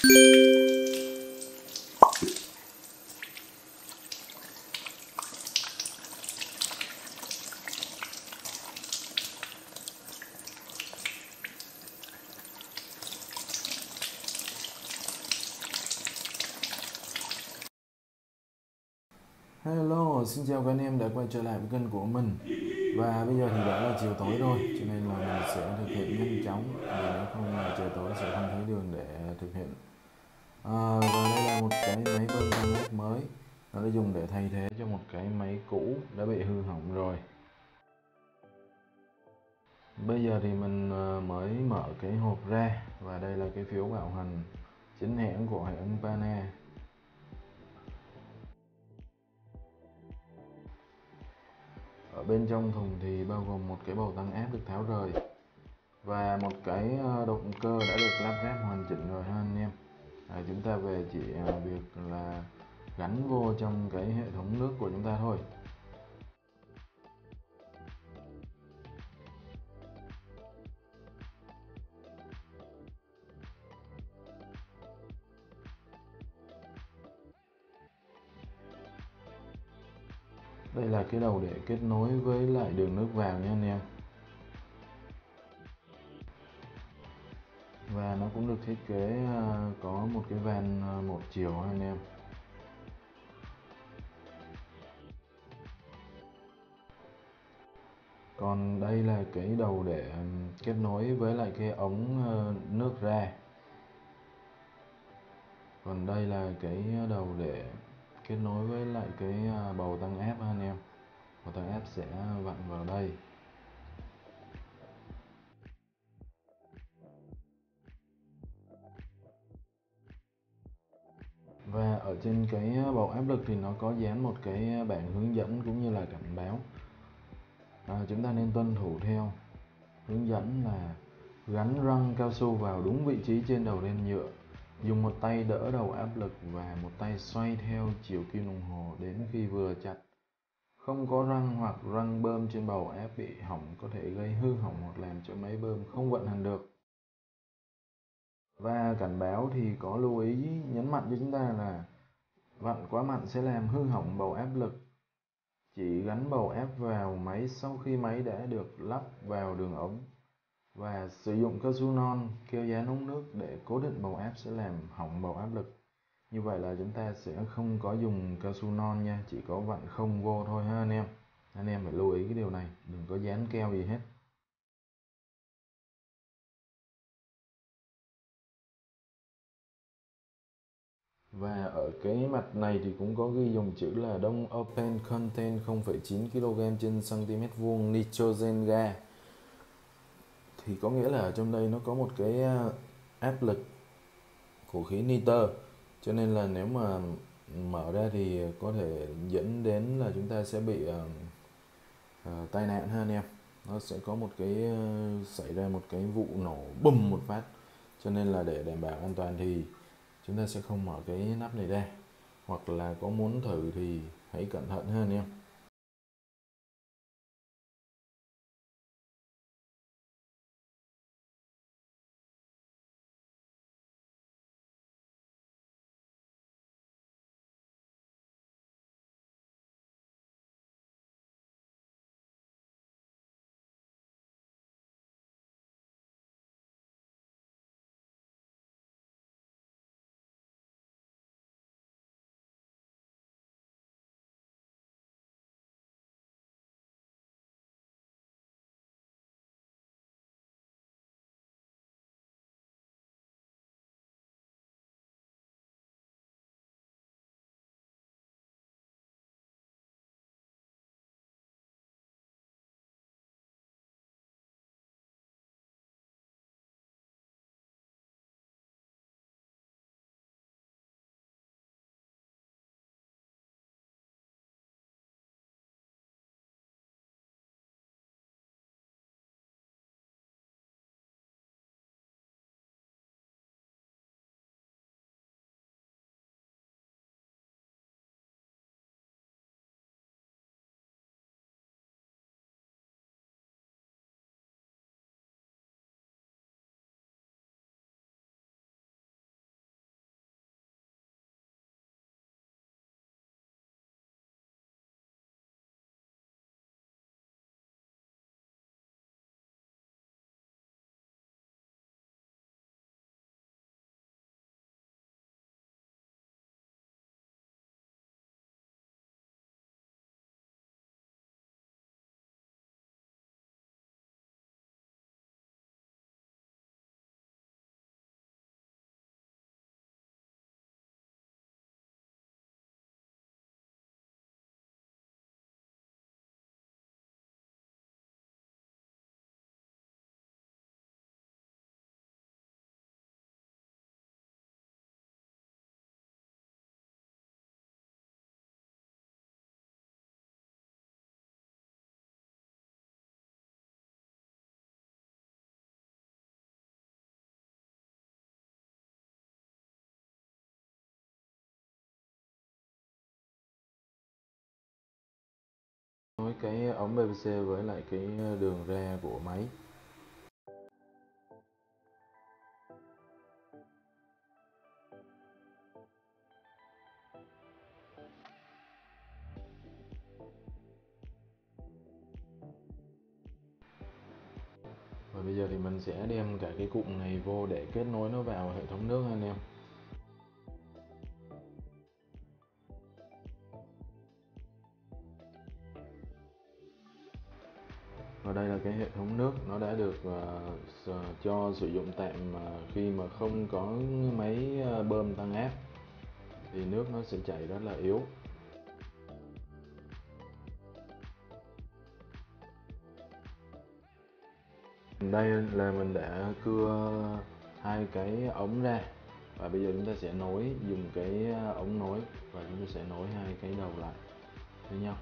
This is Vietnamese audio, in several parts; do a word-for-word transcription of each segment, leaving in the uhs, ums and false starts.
Hello, xin chào các anh em đã quay trở lại với kênh của mình. Và bây giờ thì đã là chiều tối rồi, cho nên là mình sẽ thực hiện nhanh chóng, vì nếu không là trời tối sẽ không thấy đường để thực hiện. À, và đây là một cái máy bơm tăng áp mới, nó đã dùng để thay thế cho một cái máy cũ đã bị hư hỏng rồi. Bây giờ thì mình mới mở cái hộp ra, và đây là cái phiếu bảo hành chính hãng của hệ thống Pana. Ở bên trong thùng thì bao gồm một cái bầu tăng áp được tháo rời và một cái động cơ đã được lắp ráp hoàn chỉnh rồi ha anh em. À, chúng ta về chỉ việc là gắn vô trong cái hệ thống nước của chúng ta thôi. Đây là cái đầu để kết nối với lại đường nước vào nha anh em. Và nó cũng được thiết kế có một cái van một chiều anh em. Còn đây là cái đầu để kết nối với lại cái ống nước ra. Còn đây là cái đầu để kết nối với lại cái bầu tăng áp anh em. Bầu tăng áp sẽ vặn vào đây. Và ở trên cái bầu áp lực thì nó có dán một cái bảng hướng dẫn cũng như là cảnh báo. À, chúng ta nên tuân thủ theo. Hướng dẫn là gắn răng cao su vào đúng vị trí trên đầu ren nhựa, dùng một tay đỡ đầu áp lực và một tay xoay theo chiều kim đồng hồ đến khi vừa chặt. Không có răng hoặc răng bơm trên bầu áp bị hỏng có thể gây hư hỏng hoặc làm cho máy bơm không vận hành được. Và cảnh báo thì có lưu ý nhấn mạnh cho chúng ta là vặn quá mạnh sẽ làm hư hỏng bầu áp lực. Chỉ gắn bầu áp vào máy sau khi máy đã được lắp vào đường ống. Và sử dụng cao su non keo dán ống nước để cố định bầu áp sẽ làm hỏng bầu áp lực. Như vậy là chúng ta sẽ không có dùng cao su non nha, chỉ có vặn không vô thôi ha anh em. Anh em phải lưu ý cái điều này, đừng có dán keo gì hết. Và ở cái mặt này thì cũng có ghi dòng chữ là Don't open contain không phẩy chín ki lô gam trên cm vuông nitrogen gas. Thì có nghĩa là ở trong đây nó có một cái áp lực của khí nitơ, cho nên là nếu mà mở ra thì có thể dẫn đến là chúng ta sẽ bị uh, uh, tai nạn ha anh em. Nó sẽ có một cái uh, xảy ra một cái vụ nổ bùm một phát, cho nên là để đảm bảo an toàn thì chúng ta sẽ không mở cái nắp này ra, hoặc là có muốn thử thì hãy cẩn thận ha anh em. nối cái ống pê vê xê với lại cái đường ra của máy. Và bây giờ thì mình sẽ đem cả cái cụm này vô để kết nối nó vào hệ thống nước anh em. Và đây là cái hệ thống nước, nó đã được uh, cho sử dụng tạm uh, khi mà không có máy uh, bơm tăng áp thì nước nó sẽ chảy rất là yếu. Đây là mình đã cưa hai cái ống ra và bây giờ chúng ta sẽ nối dùng cái ống nối và chúng ta sẽ nối hai cái đầu lại với nhau.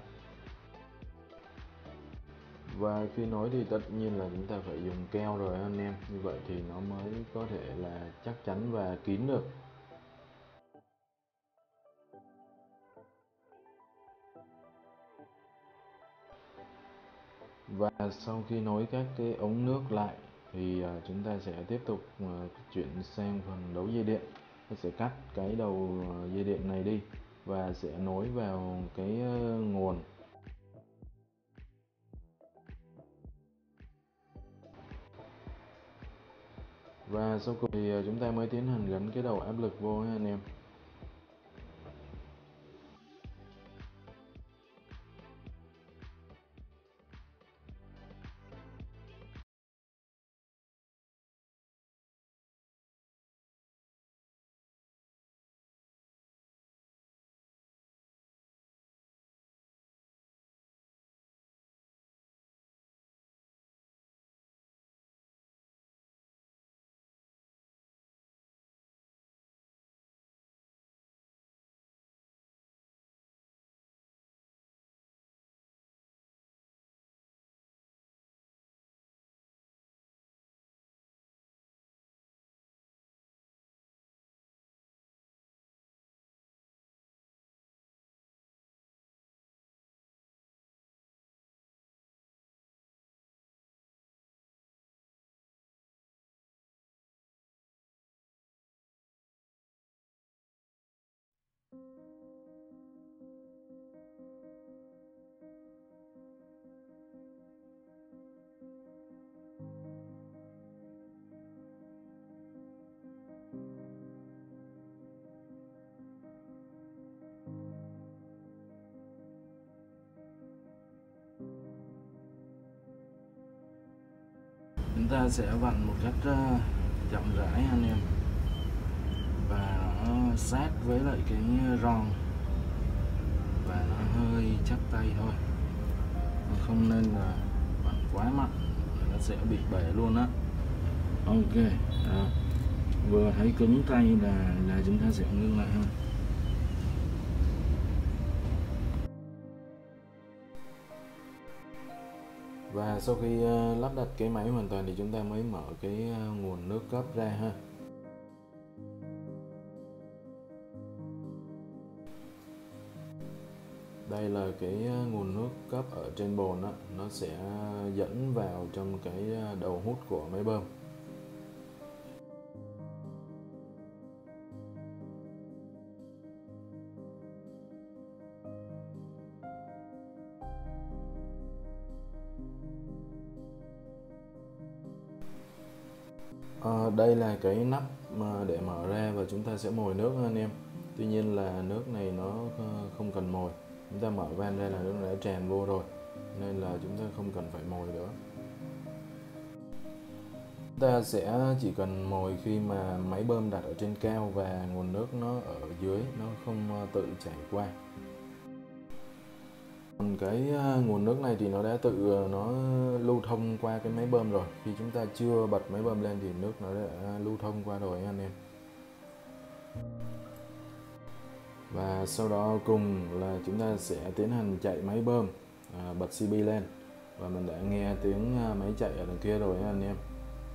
Và khi nối thì tất nhiên là chúng ta phải dùng keo rồi anh em, như vậy thì nó mới có thể là chắc chắn và kín được. Và sau khi nối các cái ống nước lại thì chúng ta sẽ tiếp tục chuyển sang phần đấu dây điện. Nó sẽ cắt cái đầu dây điện này đi và sẽ nối vào cái nguồn. Và sau cùng thì chúng ta mới tiến hành gắn cái đầu áp lực vô nha anh em. Chúng ta sẽ vặn một cách uh, chậm rãi anh em, và nó sát với lại cái ron và nó hơi chắc tay thôi, nó không nên là vặn quá mạnh, nó sẽ bị bể luôn á. Ok, đó. Vừa thấy cứng tay là là chúng ta sẽ ngưng lại ha. Và sau khi uh, lắp đặt cái máy hoàn toàn thì chúng ta mới mở cái uh, nguồn nước cấp ra ha. Đây là cái uh, nguồn nước cấp ở trên bồn đó, nó sẽ dẫn vào trong cái uh, đầu hút của máy bơm. À, đây là cái nắp mà để mở ra và chúng ta sẽ mồi nước anh em. Tuy nhiên là nước này nó không cần mồi, chúng ta mở van ra là nước đã tràn vô rồi, nên là chúng ta không cần phải mồi nữa. Chúng ta sẽ chỉ cần mồi khi mà máy bơm đặt ở trên cao và nguồn nước nó ở dưới, nó không tự chảy qua. Còn cái nguồn nước này thì nó đã tự nó lưu thông qua cái máy bơm rồi. Khi chúng ta chưa bật máy bơm lên thì nước nó đã lưu thông qua rồi anh em. Và sau đó cùng là chúng ta sẽ tiến hành chạy máy bơm, à, bật xê bê lên và mình đã nghe tiếng máy chạy ở đằng kia rồi anh em.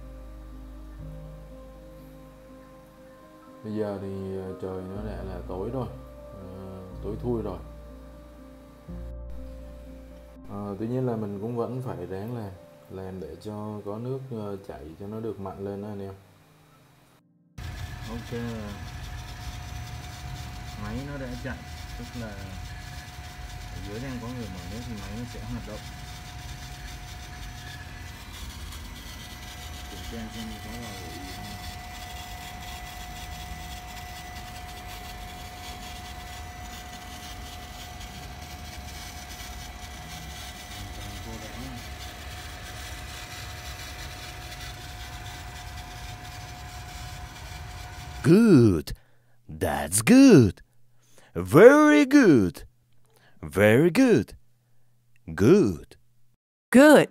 Bây giờ thì trời nó đã là tối rồi, à, tối thui rồi. Ờ, tuy nhiên là mình cũng vẫn phải ráng làm làm để cho có nước ờ, chảy cho nó được mặn lên đó anh em. Ok, máy nó đã chạy, tức là ở dưới đang có người mở nước thì máy nó sẽ hoạt động. Kiểm tra xem có vào ổ gì không. Vô đáng. Good. That's good. Very good. Very good. Good. Good.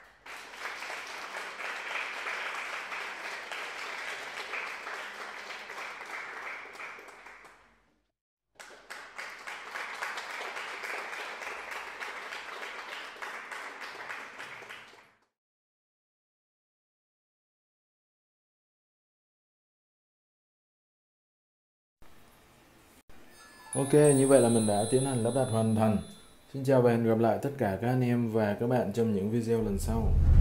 Ok, như vậy là mình đã tiến hành lắp đặt hoàn thành. Xin chào và hẹn gặp lại tất cả các anh em và các bạn trong những video lần sau.